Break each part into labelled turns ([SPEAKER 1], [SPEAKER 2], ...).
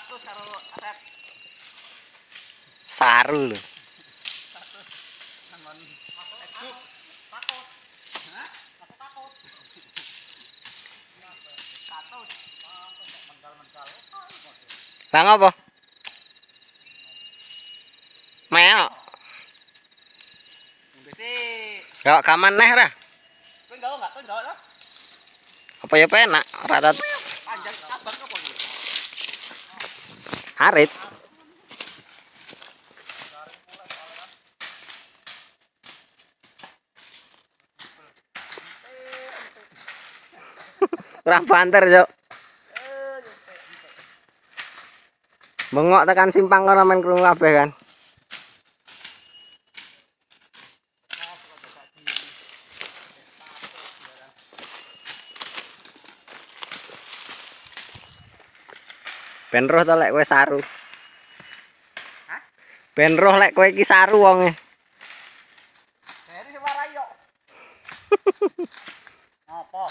[SPEAKER 1] Saru lho. Lah ngopo? Meok. Gak kaman neh ra. Apa ya penak rata arit. Kurang banter, Cuk. Bengok tekan simpang ora men krungu kabeh kan. Ben roh to lek kowe saru. Hah? Ben roh lek kowe iki saru wonge.
[SPEAKER 2] Dari warai yo. Apa?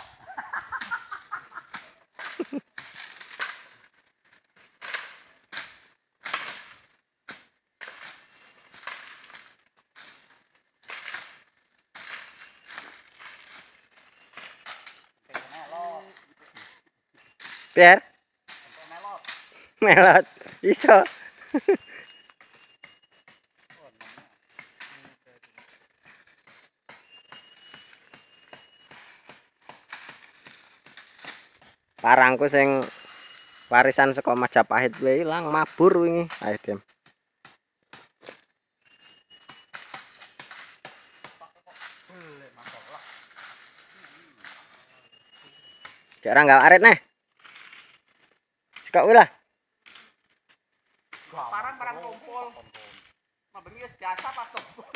[SPEAKER 1] Pier? Melot. Iso. Parangku sing warisan saka Majapahit wae ilang mabur wingi. Ayo, Dem. Kira enggak arit nih. Sikok kuwi lah.
[SPEAKER 2] Parang kumpul. Mabengi wis biasa pas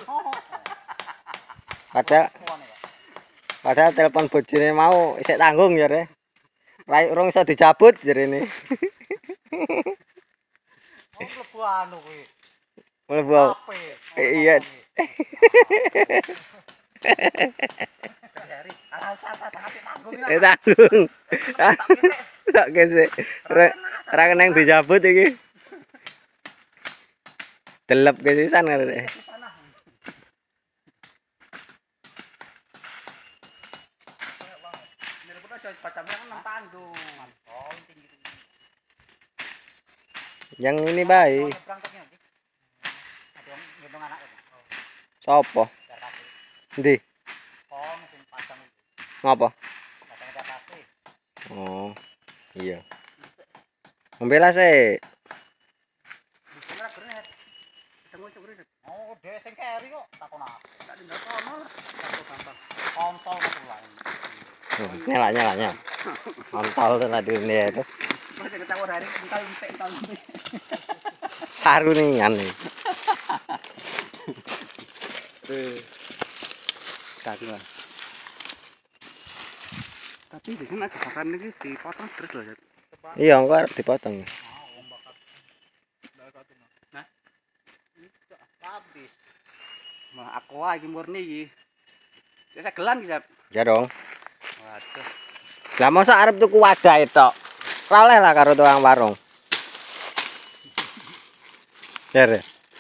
[SPEAKER 1] Padahal telepon bojone mau isih tanggung ya, Re. Rai urung iso dicabut jarene.
[SPEAKER 2] Oh, mlebu anu kuwi.
[SPEAKER 1] Mlebu. Iya. Tanggung. Tak gesek. Ora kena dicabut iki. Delep kesisan arek. Yang ini baik. Sopo? Ndi? Ngapa? Oh, iya. Membela sih.
[SPEAKER 2] Oh, dhe sing keri kok takon aku. Tak tinggal kono. Kontol
[SPEAKER 1] Nyala. Kontol tuh tadi ini itu. Saru nih aneh.
[SPEAKER 2] Tapi di sana kebakaran ini dipotong terus loh.
[SPEAKER 1] Iya, enggak harus dipotong.
[SPEAKER 2] Nah, habis. Mah aku lagi murni iki. Saya gelan iki, Sep.
[SPEAKER 1] Ya dong.
[SPEAKER 2] Waduh.
[SPEAKER 1] Lah masa arep tuku wadah itu. Ora oleh lah karo tukang warung. Jar.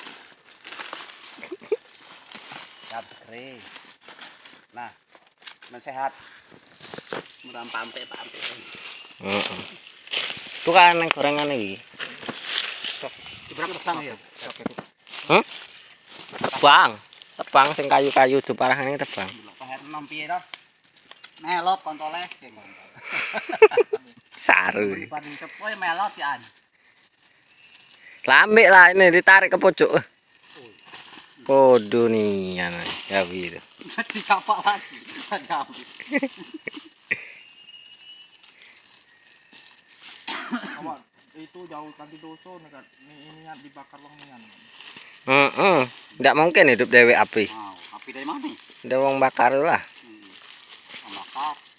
[SPEAKER 2] Kabeh. Nah, mensehat. Muram pampe.
[SPEAKER 1] Heeh. Tukang nang gorengan iki.
[SPEAKER 2] Diberang ya?
[SPEAKER 1] Hah? Tebang sing kayu-kayu diparahane tebang.
[SPEAKER 2] Paher 6 piye to? Melot kontole sing kontol.
[SPEAKER 1] Saru.
[SPEAKER 2] Dibanding sepoe melot ya.
[SPEAKER 1] Lambek lah ini ditarik ke pojok. Podo nih anak. Ya gitu.
[SPEAKER 2] Dicapa lagi. Awak itu jauh tadi doso nekat ini dibakar wong nian.
[SPEAKER 1] Nggak mungkin hidup dewe api.
[SPEAKER 2] Api dari mana?
[SPEAKER 1] Ada wong bakar lah.
[SPEAKER 2] Bakar.